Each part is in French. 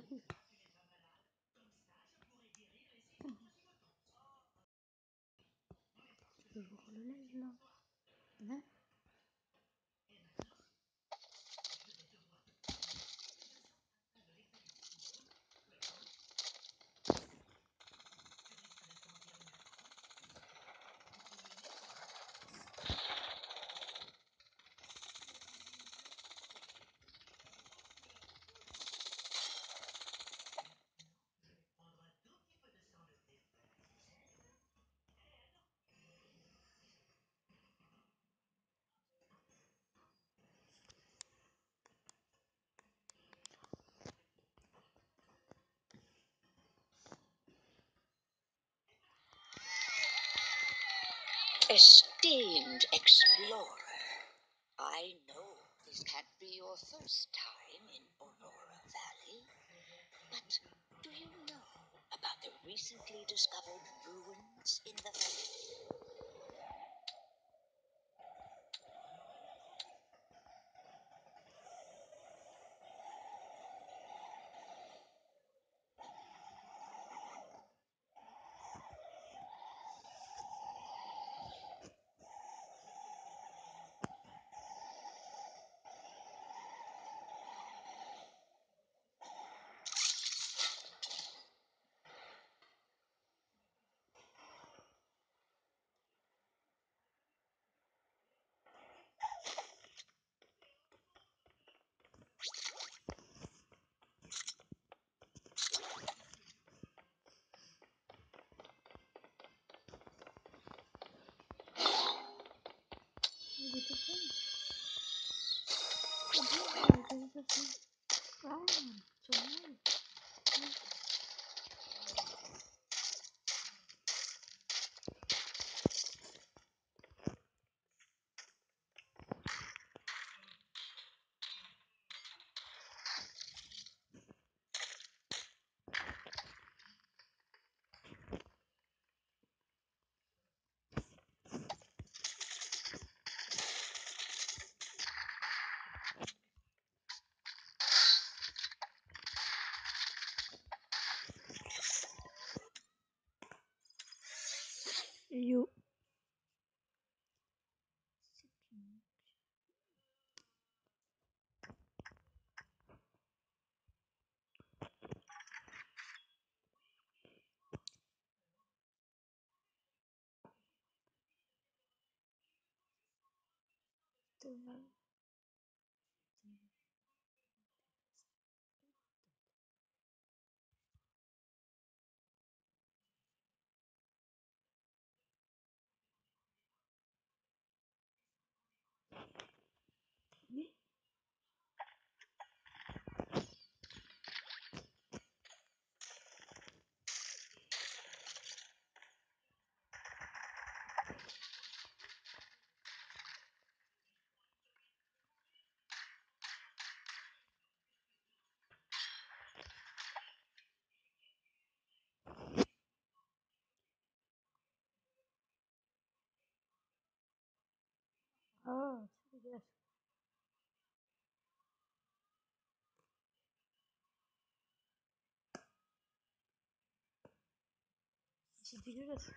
Toujours le live là. Hein? Esteemed explorer, I know this can't be your first time in Aurora Valley, but do you know about the recently discovered ruins in the valley? Yo. Oh, c'est dégueulasse. C'est dégueulasse.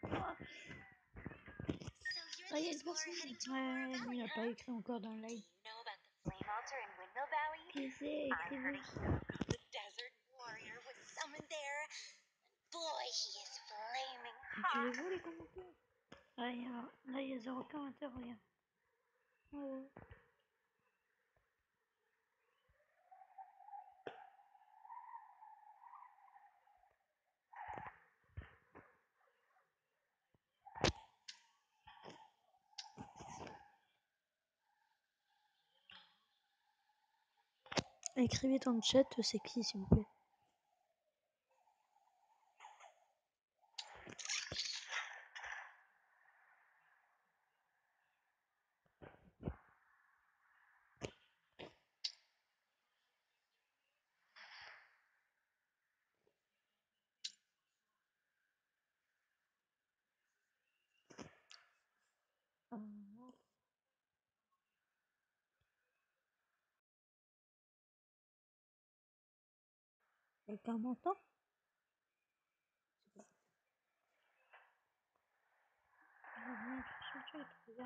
Ah, il y a une personne. Ouais, mais il n'a pas écrit encore dans le live. Qui c'est? Écrivez. Écrivez-vous les commentaires. Ah, là, il y a 0 commentaire, regarde. Ouais. Écrivez dans le chat, c'est qui, s'il vous plaît. Quelqu'un m'entend? Rien sur le chat, regarde.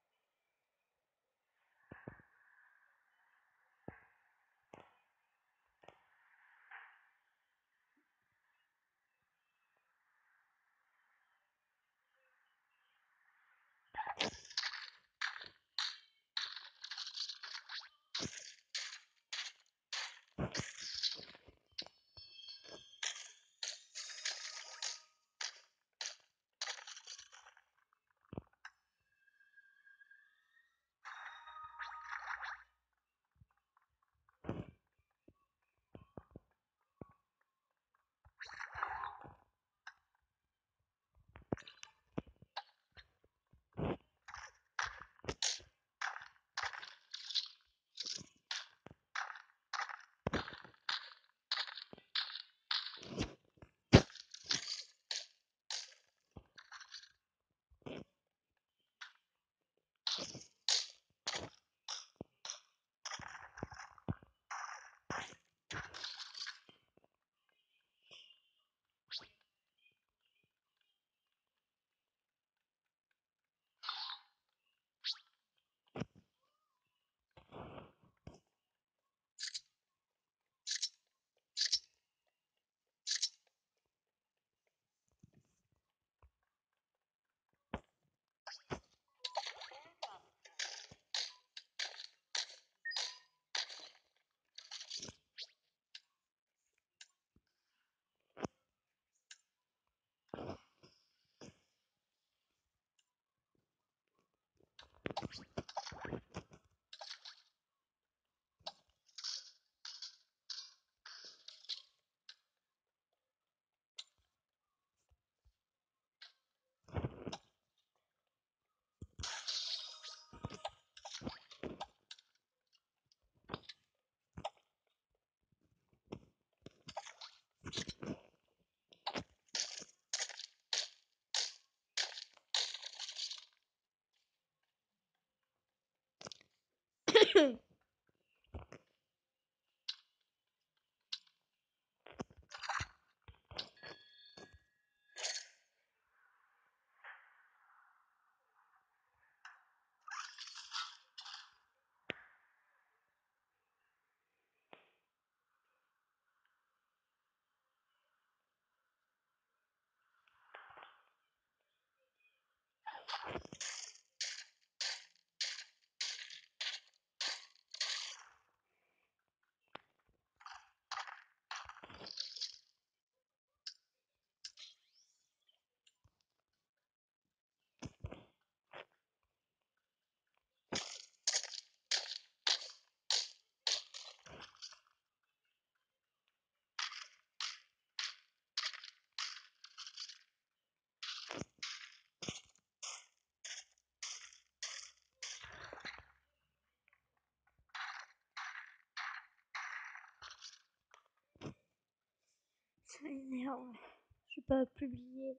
Ça m'énerve. Je vais pas publier.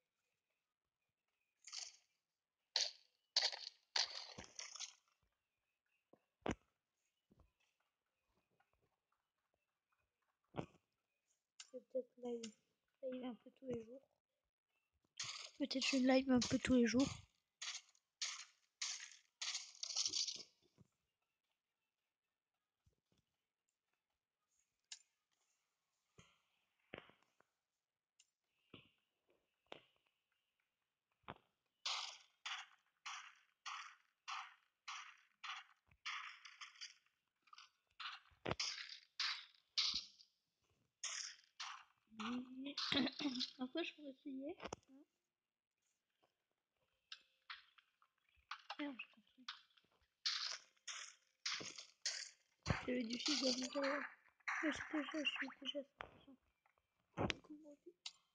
Je vais peut-être live un peu tous les jours. Peut-être je live un peu tous les jours. Après, je pourrais essayer. Merde, je construis. J'avais du fil dans mon carrière. Mais c'est déjà, je suis déjà 100%. Comment on dit?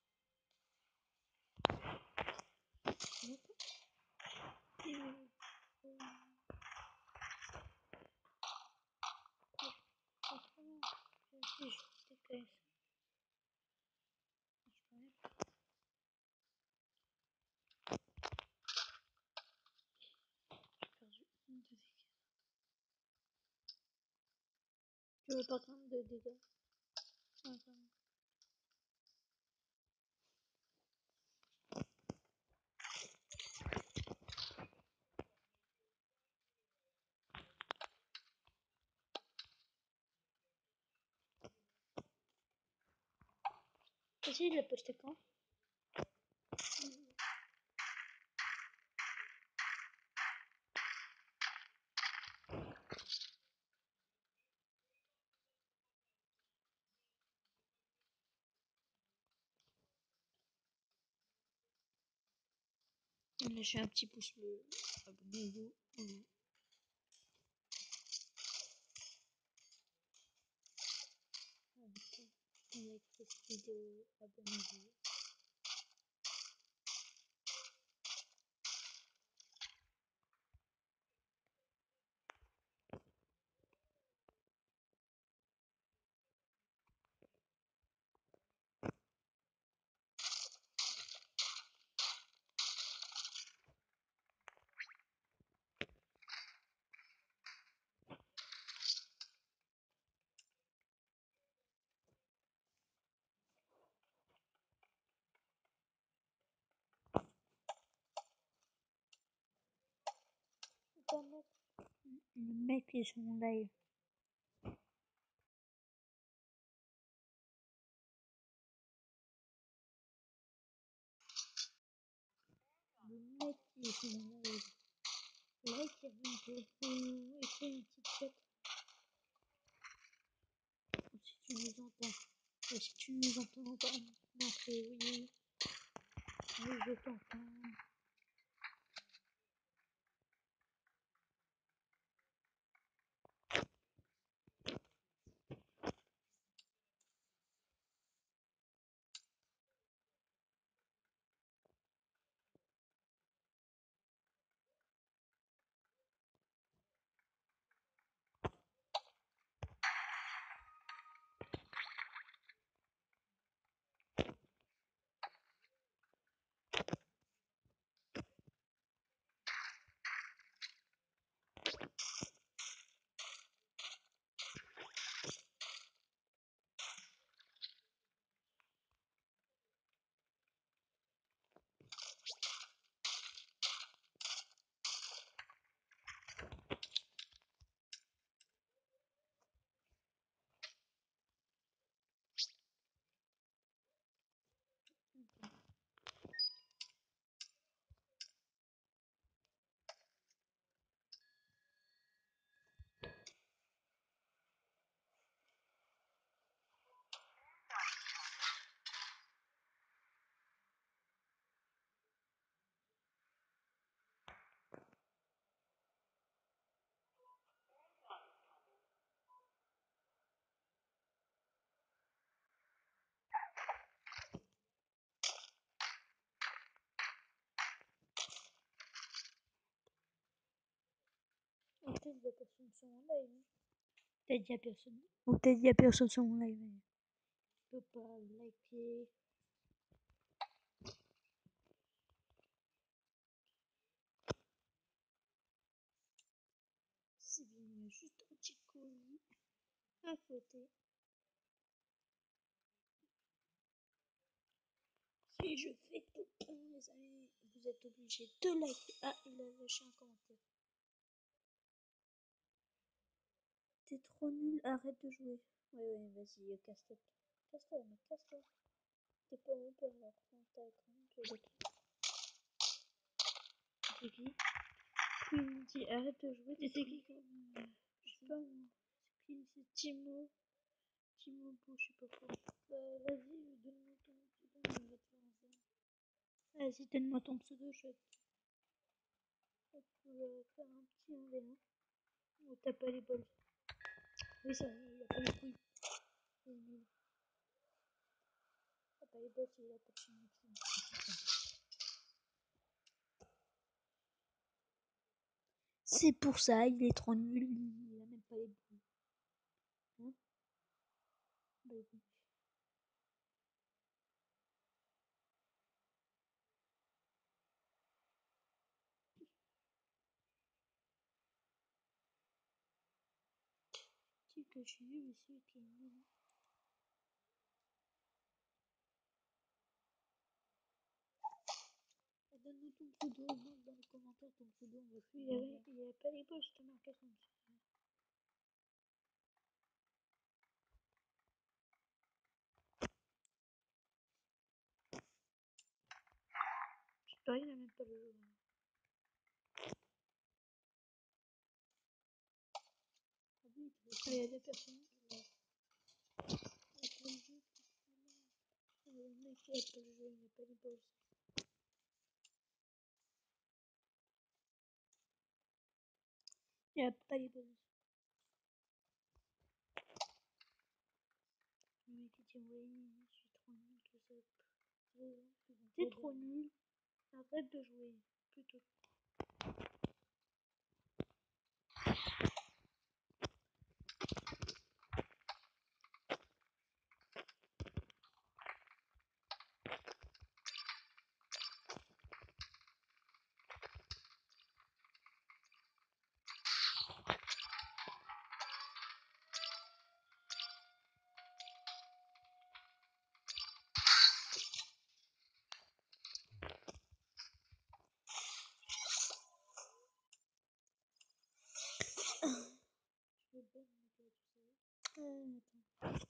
Si je déplace. J'ai perdu une de ces cases. Je veux pas prendre de dégâts. Attends. Ceci, il l'a posté quand? Lâchez un petit pouce bleu, abonnez-vous. Like cette vidéo, abonnez-vous. Le mec qui est sur mon live. Le mec qui est sur mon live. Like avant de écrire un petit chat. Si tu nous entends. Et si tu nous entends pas, marque oui. Oui, je t'entends. Ou peut-être il y a personne sur mon live. Peut-être il y a personne. Ou peut-être il y a personne sur mon live. Je peux pas liker. C'est bien, juste un petit colis à côté. Si je fais tout pour les amis, vous êtes obligés de liker. Ah, il a lâché un commentaire. T'es trop nul, arrête de jouer. Ouais, vas-y, casse-toi. Casse-toi, mec, casse-toi. T'es pas mon père alors, t'as écran, tu es c'est qui? Puis il me dit arrête de jouer, c'est qui comme. Je sais pas moi. C'est qui? C'est Timo. Timo Beau, je sais pas quoi. Vas-y, donne-moi ton pseudo, on va te faire un film. Vas-y, donne-moi ton pseudo, je vais te faire un petit 1v1. Oh, t'as pas les balles. Oui, ça, il a pas les couilles. Il est nul. T'as pas les balles, il a pas de chimie. C'est pour ça, il est trop nul, il a même pas les boules. Hein? Bah oui. C'est que je suis nul, mais celui qui est nul. Donne-nous ton pseudo, marque dans les commentaires ton pseudo, on va plus y aller. Il y a pas les balles, je te marque à son dessus. parie, il n'a même pas le jeu. Il y a des personnes. Le mec qui a pas le jeu, il n'a pas les balles. Il a pas les balles. Le mec qui dit ouais, je suis trop nul, tout ça. T'es trop nul. Arrête de jouer. Plutôt. Je vais bien me mettre là, tu sais. Attends.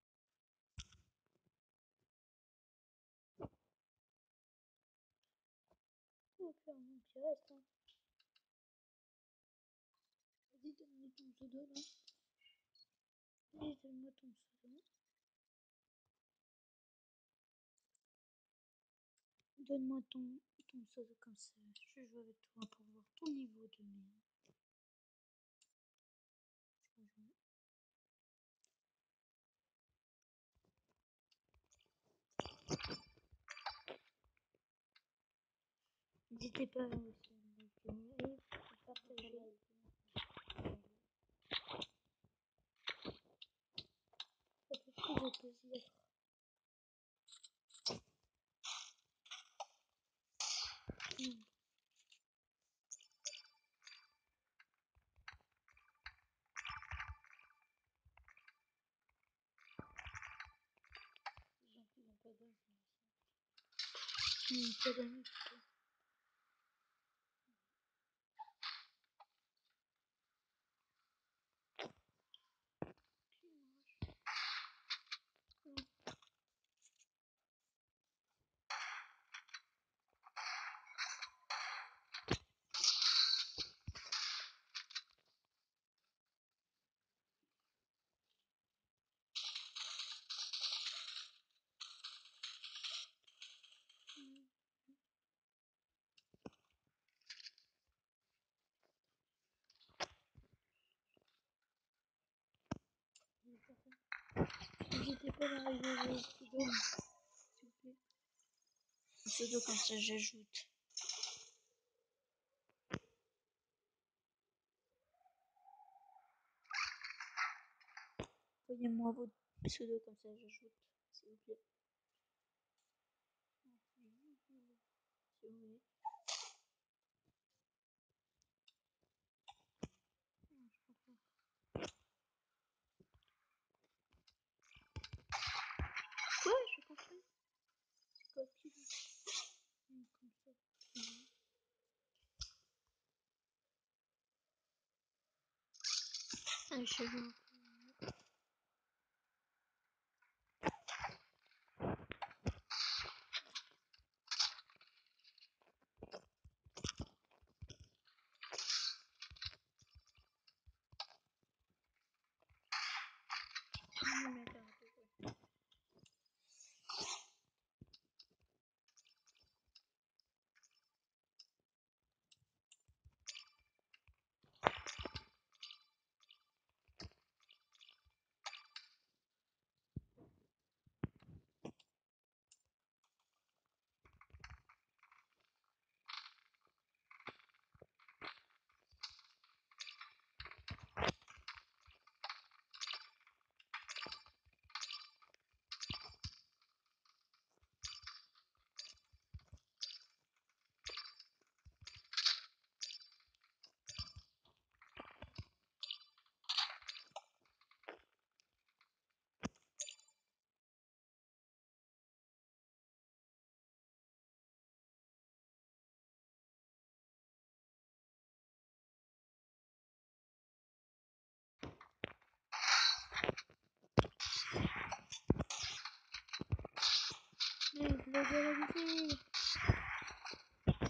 On va faire mon petit reste. Hein. Vas-y, donne-moi ton pseudo là. Vas-y, donne-moi ton pseudo. Donne-moi ton pseudo comme ça. Je joue avec toi pour voir ton niveau de merde. N'hésitez pas aussi à liker et partager. Ça fait toujours plaisir. Les gens qui n'ont pas d'amis. Pas d'amis. N'hésitez pas à arriver au pseudo, s'il vous plaît. Le pseudo comme ça j'ajoute. Envoyez-moi votre pseudo comme ça j'ajoute, s'il vous plaît. Si vous voulez. Quoi? Je suis compris. C'est quoi qui comme ça. Ah, je sais pas. Mais je l'ai déjà vu.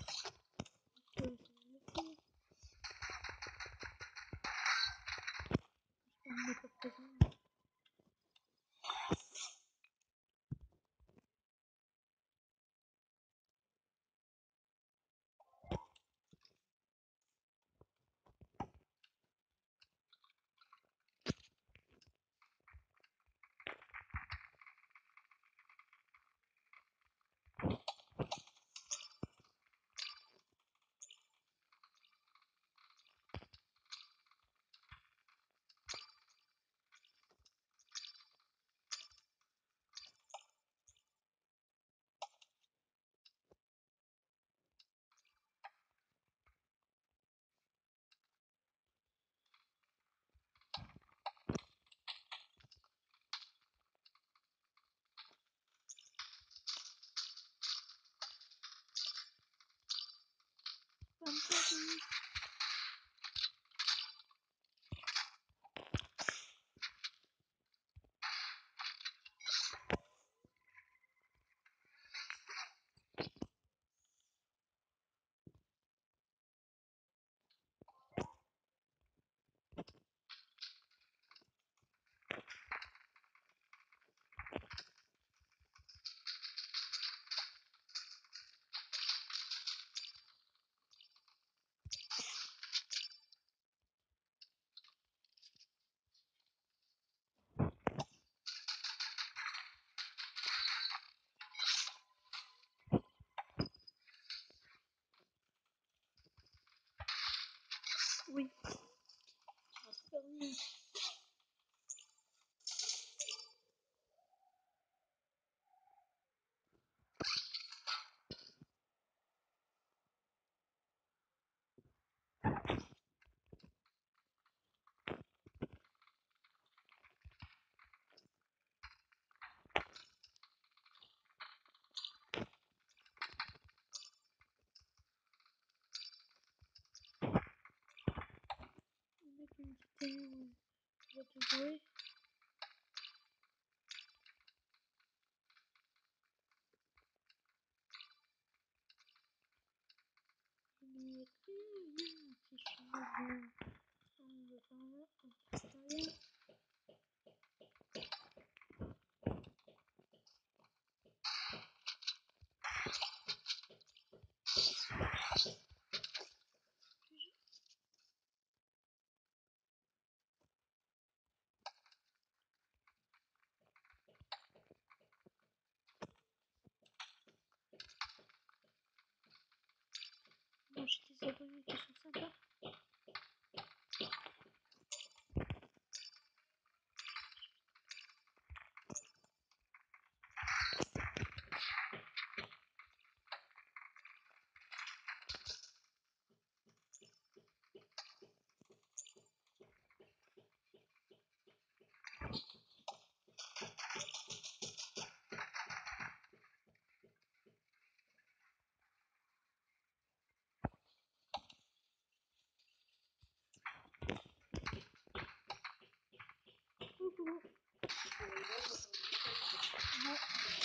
Oui. Super bien. On a qu'une petite télé, on va te jouer. Mais si je suis bien, on va faire là, on va faire rien. Bon, j'ai des abonnés qui sont sympas. Coucou. Ouais.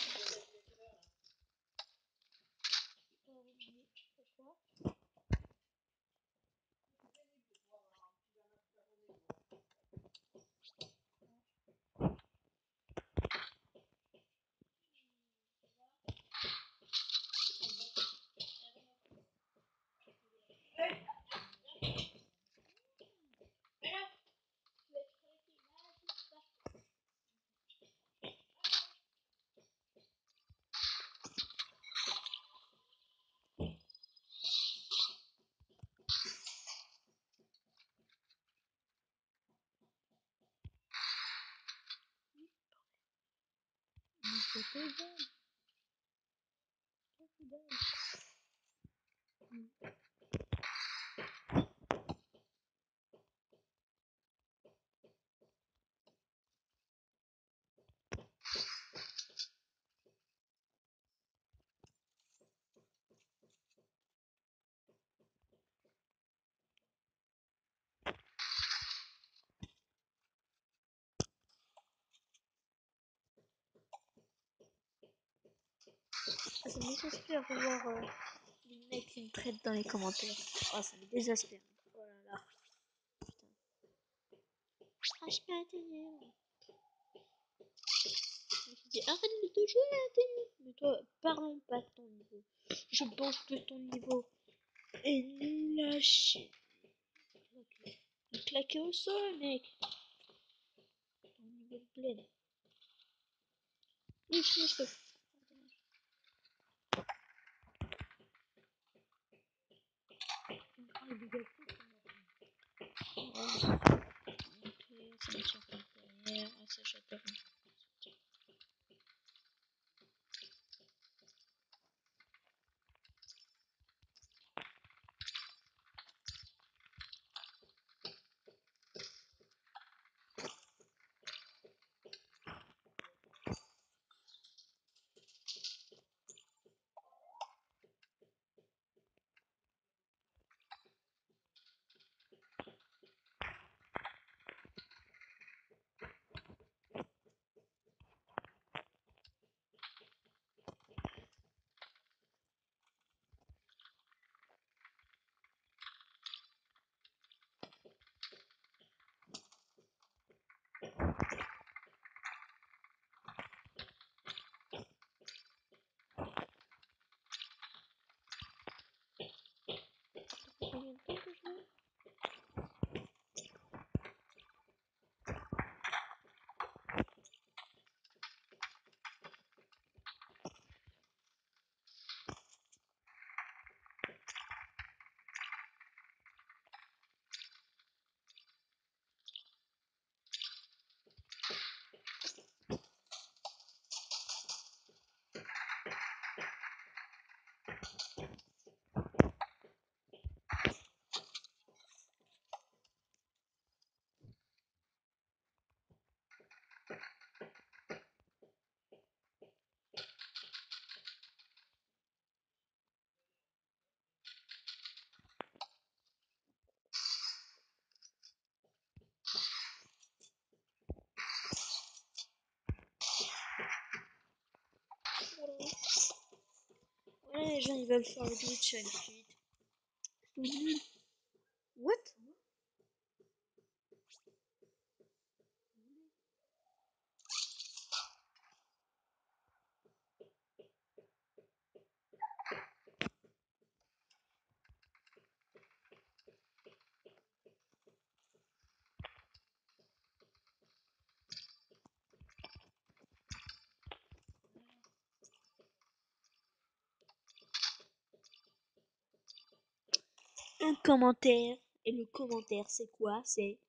Pourquoi? C'est que dalle. Que dalle. Ça me désespère de voir les mecs qui me traitent dans les commentaires. Oh, ça me désespère. Oh là là. Putain. Ah, je peux atteindre. Je dis arrête de te jouer à télé. Mais toi, parlons pas de ton niveau. Je pense que ton niveau est lâché. Claqué au sol, mec. Ton niveau de plaine. Oui, je peux. Ah, il dégage tout. Ok, ça me tire par derrière. Ah, ça j'adore. les gens ils veulent faire le glitch, allez plus vite. C'est nul. What? Un commentaire. Et le commentaire, c'est quoi? C'est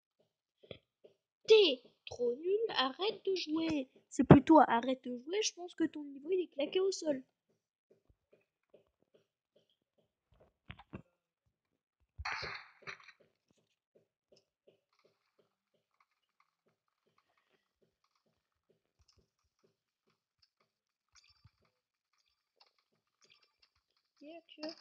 t'es trop nul, arrête de jouer. C'est plutôt arrête de jouer, je pense que ton niveau il est claqué au sol. Hier, tu vois.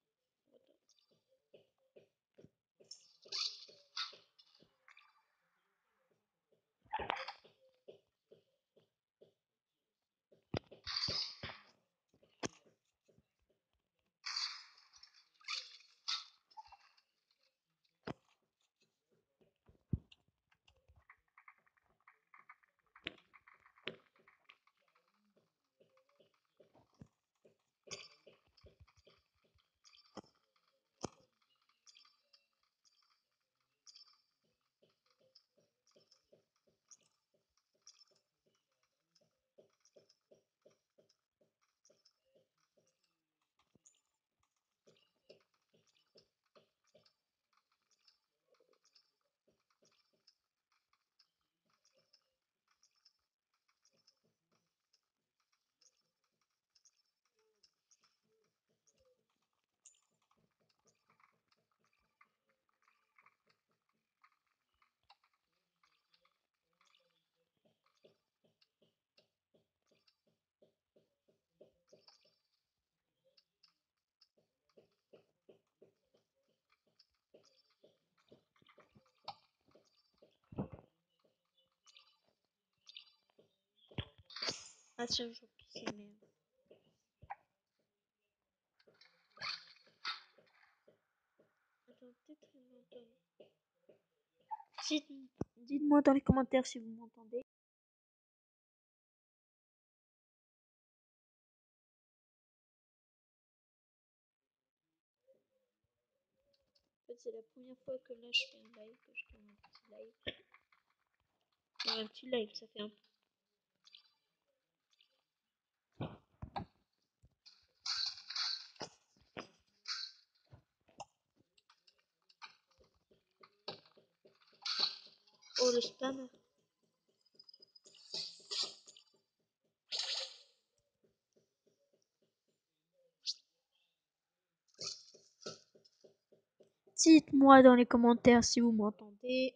Ah tiens, je pisser, mais... Attends, peut-être il m'entend. Dites-moi dans les commentaires si vous m'entendez. En fait, c'est la première fois que là je fais un live, que je tourne un petit live. Enfin, un petit live, ça fait un peu. Oh, le spam. Dites-moi dans les commentaires si vous m'entendez.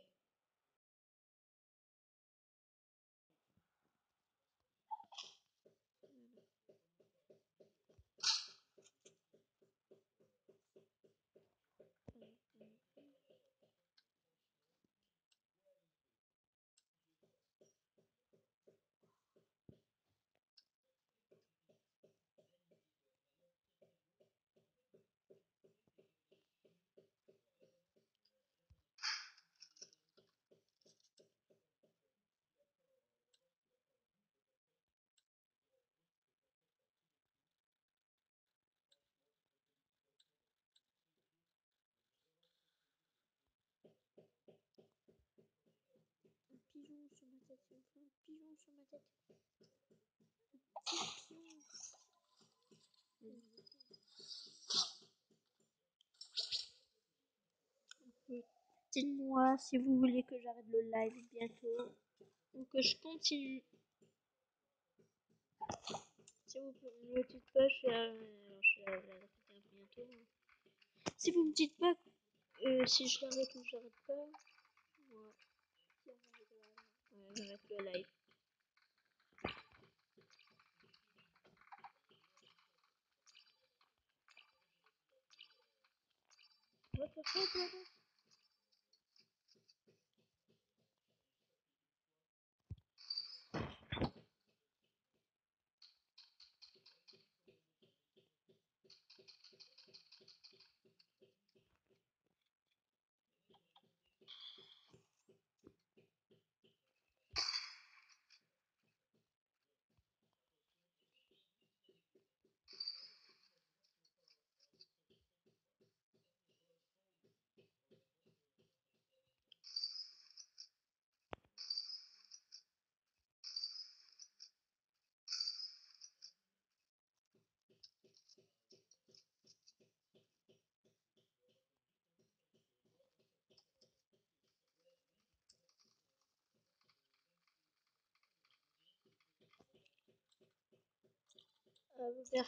Un pigeon sur ma tête, il me faut un pigeon sur ma tête. Un pigeon. Dites-moi si vous voulez que j'arrête le live bientôt ou que je continue. Si vous ne me dites pas, je vais l'arrêter bientôt. Si vous me dites pas si je l'arrête ou j'arrête pas, moi, j'arrête le live. What the fuck, là? vers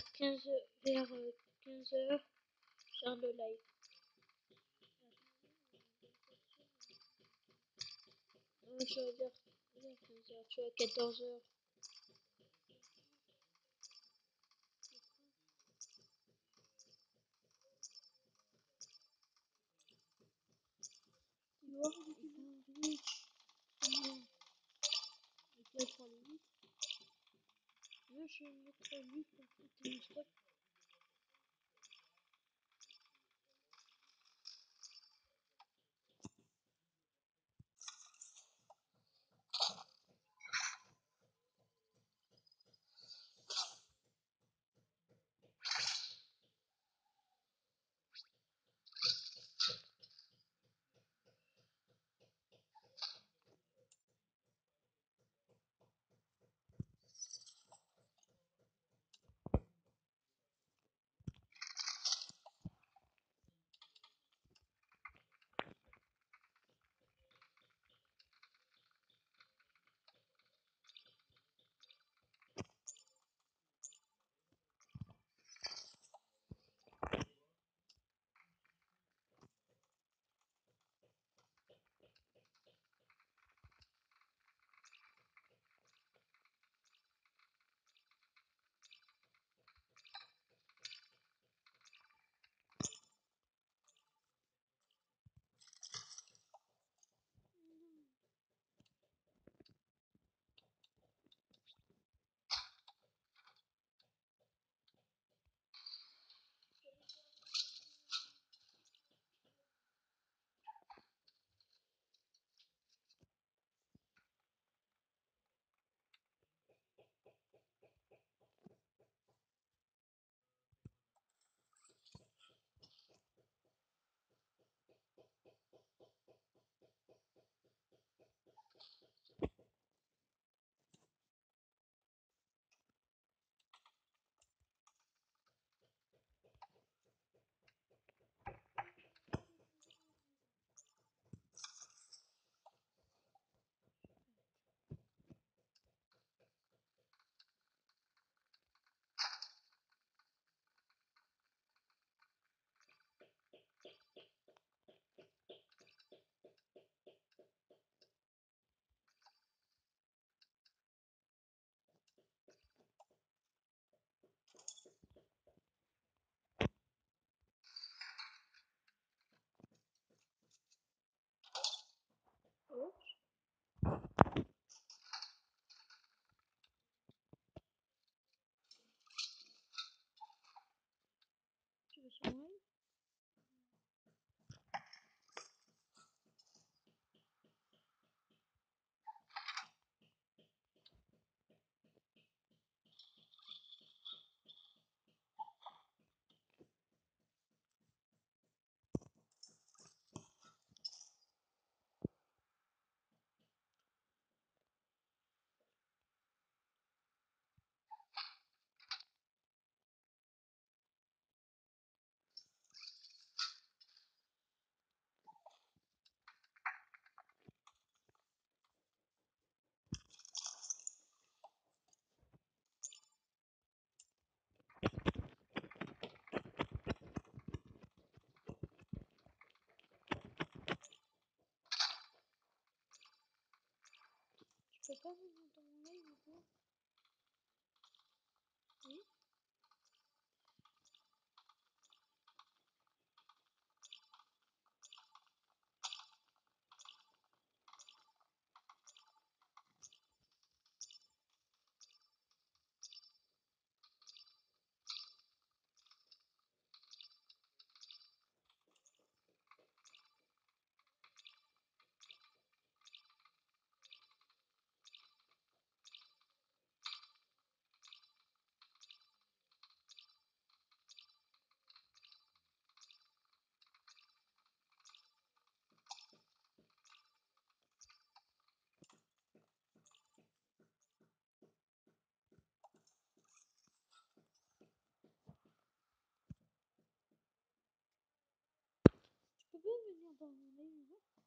15 heures, sur le live. Je vais vers 15 heures, tu vois, 14 heures. Tu vois, il fait un bruit. Ok, pour les 8. Je vais mettre lui pour foutre le stop. Oh, tu veux sur live? Tu peux pas venir dans mon live ou quoi? Oui. Tu peux pas venir dans mon live ou quoi?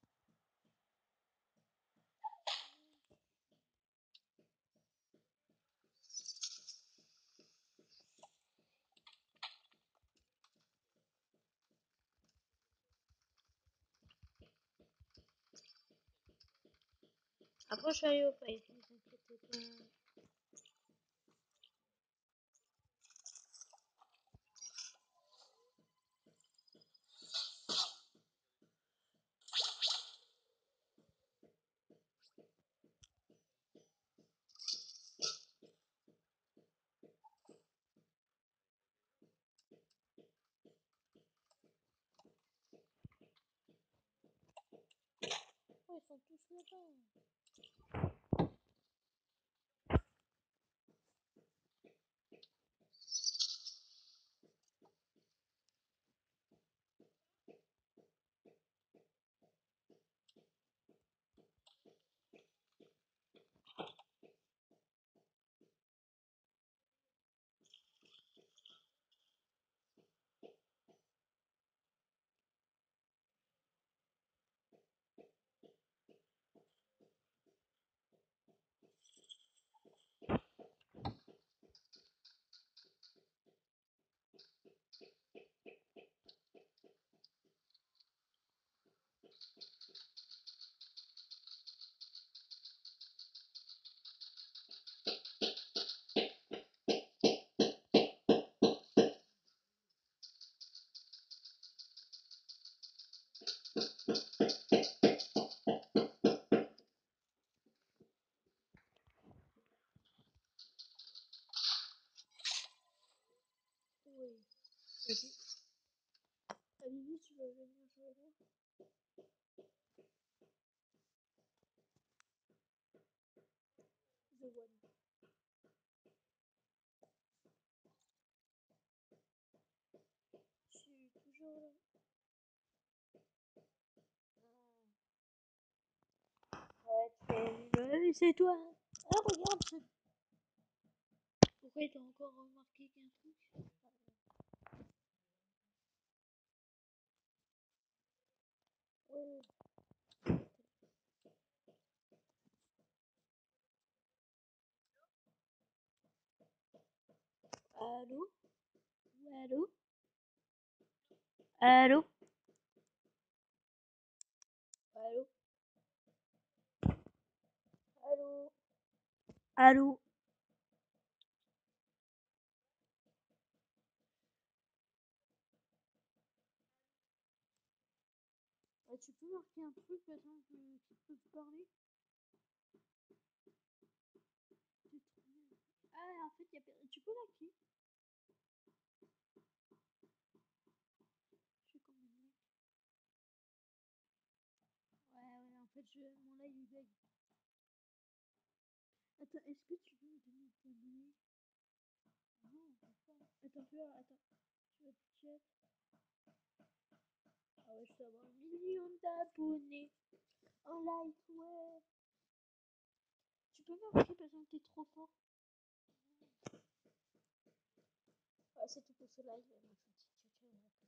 Après, je suis allée au pays, ne vous inquiétez pas. Oh, ils sont tous là-bas. Oui. Vas-y. Vivi, tu veux venir jouer là? The One. Je suis toujours là. Ouais, c'est toi. Ah, regarde. Pourquoi t'as encore remarqué qu'un truc? Ouais. Allô? Allô? Allô? Allô? Allô? Allô? Tu peux marquer un truc maintenant qu'ils peuvent parler? Ah, en fait, tu peux marquer. Je suis comme une mec. Ouais, en fait, mon live il bug. Attends, est-ce que tu veux me donner ton mail? Non, on peut pas. Attends. Tu vas te chat. Ah ouais, je dois avoir 1 million d'abonnés en live, ouais. Tu peux marquer par exemple t'es trop fort. Ah, c'est tout pour ce live.